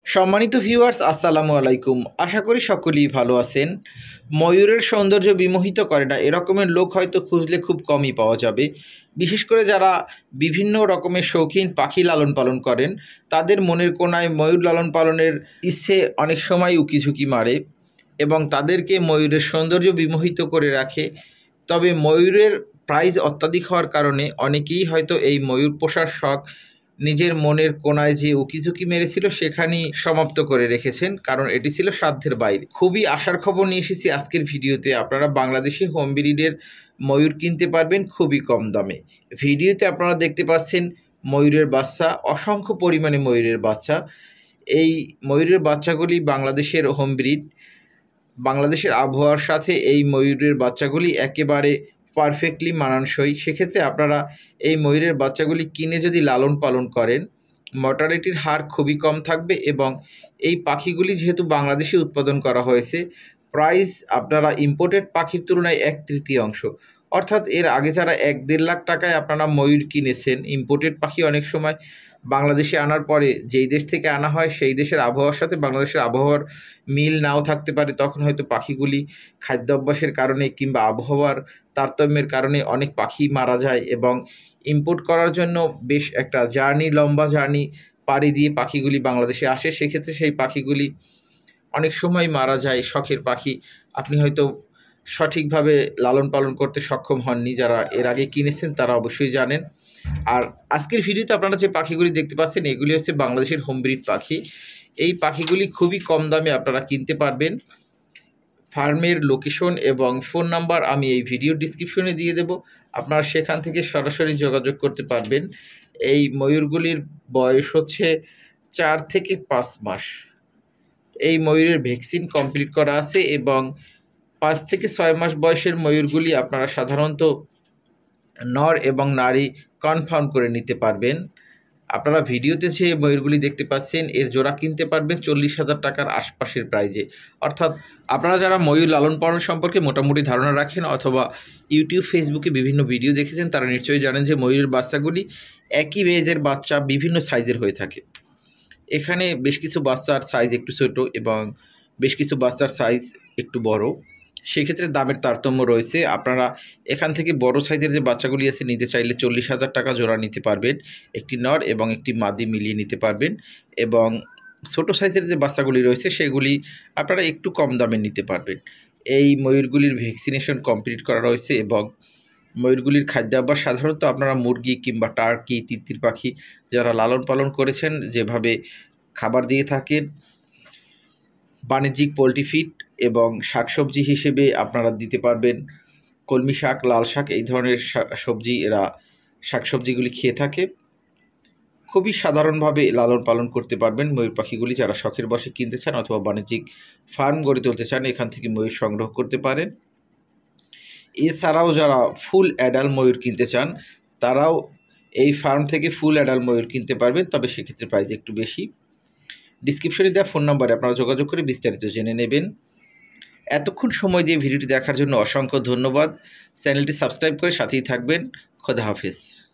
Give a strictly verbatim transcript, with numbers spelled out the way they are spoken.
সম্মানিত ভিউয়ার্স, আসসালামু আলাইকুম। আশা করি সকলেই ভালো আছেন। ময়ূরের সৌন্দর্য বিমোহিত করে না এরকমের লোক হয়তো খুঁজলে খুব কমই পাওয়া যাবে। বিশেষ করে যারা বিভিন্ন রকমের শৌখিন পাখি লালন পালন করেন, তাদের মনের কোণায় ময়ূর লালন পালনের ইচ্ছে অনেক সময় উকিঝুঁকি মারে এবং তাদেরকে ময়ূরের সৌন্দর্য বিমোহিত করে রাখে। তবে ময়ূরের প্রাইস অত্যাধিক হওয়ার কারণে অনেকেই হয়তো এই ময়ূর পোষার শখ নিজের মনের কোণায় যে উকিঝুঁকি মেরেছিল সেখানেই সমাপ্ত করে রেখেছেন, কারণ এটি ছিল সাধ্যের বাইরে। খুবই আশার খবর নিয়ে এসেছি আজকের ভিডিওতে। আপনারা বাংলাদেশি হোম ব্রিডের ময়ূর কিনতে পারবেন খুবই কম দামে। ভিডিওতে আপনারা দেখতে পাচ্ছেন ময়ূরের বাচ্চা, অসংখ্য পরিমাণে ময়ূরের বাচ্চা। এই ময়ূরের বাচ্চাগুলি বাংলাদেশের হোম ব্রিড। বাংলাদেশের আবহাওয়ার সাথে এই ময়ূরের বাচ্চাগুলি একেবারে পারফেক্টলি মানানসই। সেক্ষেত্রে আপনারা এই ময়ূরের বাচ্চাগুলি কিনে যদি লালন পালন করেন, মর্টালিটির হার খুবই কম থাকবে এবং এই পাখিগুলি যেহেতু বাংলাদেশে উৎপাদন করা হয়েছে, প্রাইস আপনারা ইম্পোর্টেড পাখির তুলনায় এক তৃতীয়াংশ, অর্থাৎ এর আগে যারা এক দেড় লাখ টাকায় আপনারা ময়ূর কিনেছেন, ইম্পোর্টেড পাখি অনেক সময় বাংলাদেশে আনার পরে যেই দেশ থেকে আনা হয় সেই দেশের আবহাওয়ার সাথে বাংলাদেশের আবহাওয়ার মিল নাও থাকতে পারে, তখন হয়তো পাখিগুলি খাদ্যাভ্যাসের কারণে কিংবা আবহাওয়ার তারতম্যের কারণে অনেক পাখি মারা যায় এবং ইম্পোর্ট করার জন্য বেশ একটা জার্নি, লম্বা জার্নি পাড়ি দিয়ে পাখিগুলি বাংলাদেশে আসে। সেক্ষেত্রে সেই পাখিগুলি অনেক সময় মারা যায়। শখের পাখি, আপনি হয়তো সঠিকভাবে লালন পালন করতে সক্ষম হননি। যারা এর আগে কিনেছেন তারা অবশ্যই জানেন। আর আজকের ভিডিওতে আপনারা যে পাখিগুলি দেখতে পাচ্ছেন এগুলি হচ্ছে বাংলাদেশের হোম ব্রিড পাখি। এই পাখিগুলি খুবই কম দামে আপনারা কিনতে পারবেন। ফার্মের লোকেশন এবং ফোন নাম্বার আমি এই ভিডিও ডিসক্রিপশনে দিয়ে দেব, আপনারা সেখান থেকে সরাসরি যোগাযোগ করতে পারবেন। এই ময়ূরগুলির বয়স হচ্ছে চার থেকে পাঁচ মাস। এই ময়ূরের ভ্যাকসিন কমপ্লিট করা আছে এবং পাঁচ থেকে ছয় মাস বয়সের ময়ূরগুলি আপনারা সাধারণত নর এবং নারী কনফার্ম করে নিতে পারবেন। আপনারা ভিডিওতে যে ময়ূরগুলি দেখতে পাচ্ছেন এর জোড়া কিনতে পারবেন চল্লিশ হাজার টাকার আশপাশের প্রাইজে। অর্থাৎ আপনারা যারা ময়ূর লালন পালন সম্পর্কে মোটামুটি ধারণা রাখেন অথবা ইউটিউব, ফেসবুকে বিভিন্ন ভিডিও দেখেছেন, তারা নিশ্চয়ই জানেন যে ময়ূরের বাচ্চাগুলি একই বেজের বাচ্চা বিভিন্ন সাইজের হয়ে থাকে। এখানে বেশ কিছু বাচ্চার সাইজ একটু ছোটো এবং বেশ কিছু বাচ্চার সাইজ একটু বড়। সেক্ষেত্রে দামের তারতম্য রয়েছে। আপনারা এখান থেকে বড় সাইজের যে বাচ্চাগুলি আছে নিতে চাইলে চল্লিশ হাজার টাকা জোড়া নিতে পারবেন, একটি নর এবং একটি মাদি মিলিয়ে নিতে পারবেন। এবং ছোট সাইজের যে বাচ্চাগুলি রয়েছে সেগুলি আপনারা একটু কম দামে নিতে পারবেন। এই ময়ূরগুলির ভ্যাকসিনেশন কমপ্লিট করা রয়েছে এবং ময়ূরগুলির খাদ্যাভ্যাস সাধারণত আপনারা মুরগি কিংবা টার্কি, তিতির পাখি যারা লালন পালন করেছেন যেভাবে খাবার দিয়ে থাকেন, বাণিজ্যিক পোলট্রি ফিড এবং শাকসবজি হিসেবে আপনারা দিতে পারবেন কলমি শাক, লাল শাক, এই ধরনের সবজি এরা শাকসবজিগুলি খেয়ে থাকে। খুবই সাধারণভাবে লালন পালন করতে পারবেন ময়ূর পাখিগুলি। যারা শখের বশে কিনতে চান অথবা বাণিজ্যিক ফার্ম গড়ে তুলতে চান এখান থেকে ময়ূর সংগ্রহ করতে পারেন। এছাড়াও যারা ফুল অ্যাডাল্ট ময়ূর কিনতে চান তারাও এই ফার্ম থেকে ফুল অ্যাডাল্ট ময়ূর কিনতে পারবেন, তবে সেক্ষেত্রে প্রাইস একটু বেশি। ডিসক্রিপশনে দেওয়া ফোন নাম্বারে আপনারা যোগাযোগ করে বিস্তারিত জেনে নেবেন। এতক্ষণ সময় দিয়ে ভিডিওটি দেখার জন্য অসংখ্য ধন্যবাদ। চ্যানেলটি সাবস্ক্রাইব করে সাথেই থাকবেন। খোদা হাফেজ।